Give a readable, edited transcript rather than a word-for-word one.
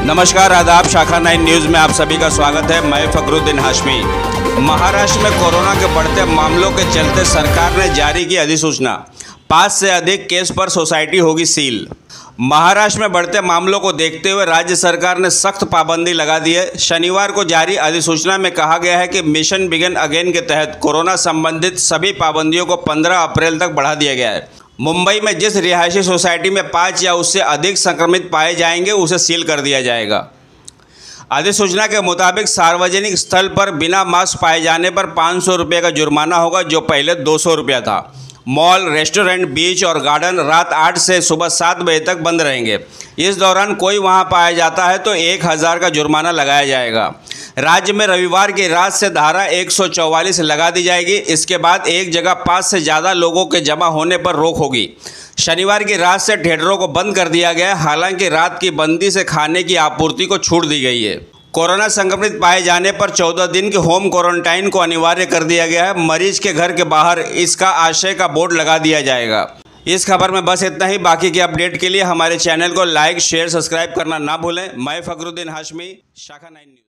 नमस्कार, आदाब। शाखा 9 न्यूज़ में आप सभी का स्वागत है। मैं फखरुद्दीन हाशमी। महाराष्ट्र में कोरोना के बढ़ते मामलों के चलते सरकार ने जारी की अधिसूचना। 5 से अधिक केस पर सोसाइटी होगी सील। महाराष्ट्र में बढ़ते मामलों को देखते हुए राज्य सरकार ने सख्त पाबंदी लगा दी है। शनिवार को जारी अधिसूचना में कहा गया है कि मिशन बिगिन अगेन के तहत कोरोना संबंधित सभी पाबंदियों को 15 अप्रैल तक बढ़ा दिया गया है। मुंबई में जिस रिहायशी सोसाइटी में 5 या उससे अधिक संक्रमित पाए जाएंगे उसे सील कर दिया जाएगा। अधिसूचना के मुताबिक सार्वजनिक स्थल पर बिना मास्क पाए जाने पर 500 रुपये का जुर्माना होगा, जो पहले 200 रुपया था। मॉल, रेस्टोरेंट, बीच और गार्डन रात 8 से सुबह 7 बजे तक बंद रहेंगे। इस दौरान कोई वहां पाया जाता है तो 1000 का जुर्माना लगाया जाएगा। राज्य में रविवार की रात से धारा 144 लगा दी जाएगी। इसके बाद एक जगह 5 से ज़्यादा लोगों के जमा होने पर रोक होगी। शनिवार की रात से थिएटरों को बंद कर दिया गया है। हालांकि रात की बंदी से खाने की आपूर्ति को छूट दी गई है। कोरोना संक्रमित पाए जाने पर 14 दिन के होम क्वारंटाइन को अनिवार्य कर दिया गया है। मरीज के घर के बाहर इसका आशय का बोर्ड लगा दिया जाएगा। इस खबर में बस इतना ही। बाकी की अपडेट के लिए हमारे चैनल को लाइक, शेयर, सब्सक्राइब करना ना भूलें। मैं फखरुद्दीन हाशमी, शाखा 9 न्यूज़।